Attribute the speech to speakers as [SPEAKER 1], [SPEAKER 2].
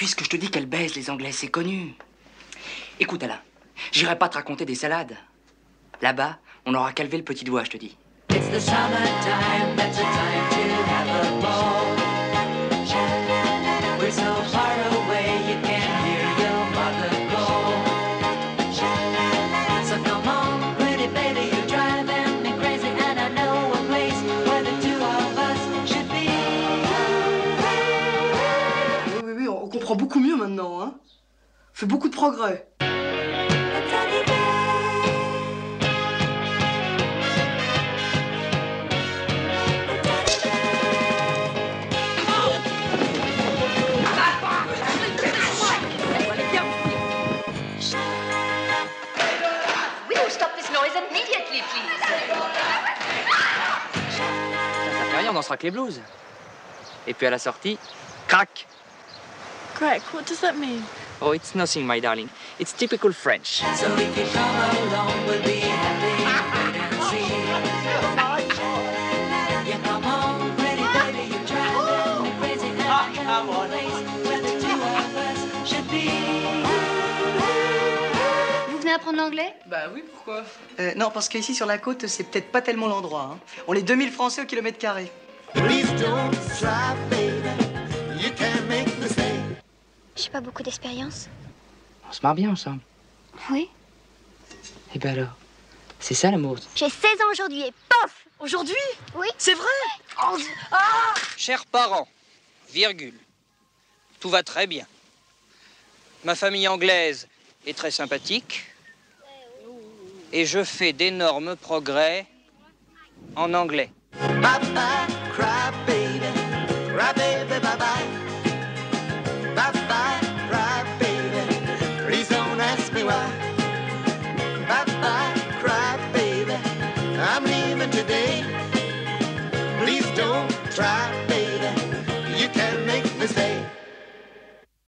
[SPEAKER 1] puisque je te dis qu'elle baise les Anglais, c'est connu. Écoute, Alain, j'irai pas te raconter des salades. Là-bas, on n'aura qu'à lever le petit doigt, je te dis. It's the summertime, that's the time to have a ball. We're so far away, you can't hear your mother call. So come on, pretty baby, you're driving me crazy, and I know a place where the two of us should be.
[SPEAKER 2] Oui, on comprend beaucoup mieux maintenant, hein. On fait beaucoup de progrès.
[SPEAKER 1] Ça fait rien, on dansera que les blues. Et puis à la sortie, crac.
[SPEAKER 3] Crack, what does that mean?
[SPEAKER 1] Oh, it's nothing, my darling. It's typical French. So if you come along, we'll be happy and see. Yeah, come on, pretty baby, you're driving me crazy, and I know a place where the two of us should be.
[SPEAKER 4] Vous venez apprendre l'anglais?
[SPEAKER 2] Bah oui, pourquoi? Non, parce qu'ici sur la côte, c'est peut-être pas tellement l'endroit. Hein. On est 2000 Français au kilomètre carré.
[SPEAKER 4] J'ai pas beaucoup d'expérience.
[SPEAKER 1] On se marre bien ensemble.
[SPEAKER 4] Oui.
[SPEAKER 1] Et ben alors, c'est ça l'amour.
[SPEAKER 4] J'ai 16 ans aujourd'hui et pof!
[SPEAKER 2] Aujourd'hui?
[SPEAKER 4] Oui.
[SPEAKER 2] C'est vrai?
[SPEAKER 4] Oh,
[SPEAKER 5] Chers parents, virgule, tout va très bien. Ma famille anglaise est très sympathique et je fais d'énormes progrès en anglais.
[SPEAKER 6] Bye bye, cry baby, bye bye.